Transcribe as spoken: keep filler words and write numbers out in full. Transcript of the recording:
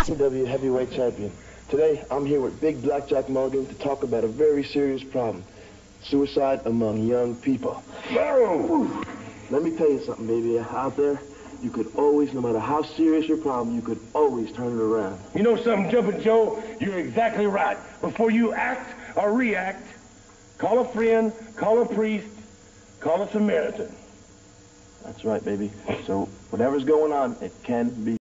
C W heavyweight champion. Today, I'm here with Big Blackjack Mulligan to talk about a very serious problem. Suicide among young people. No! Let me tell you something, baby. Out there, you could always, no matter how serious your problem, you could always turn it around. You know something, Jumpin' Joe? You're exactly right. Before you act or react, call a friend, call a priest, call a Samaritan. That's right, baby. So, whatever's going on, it can be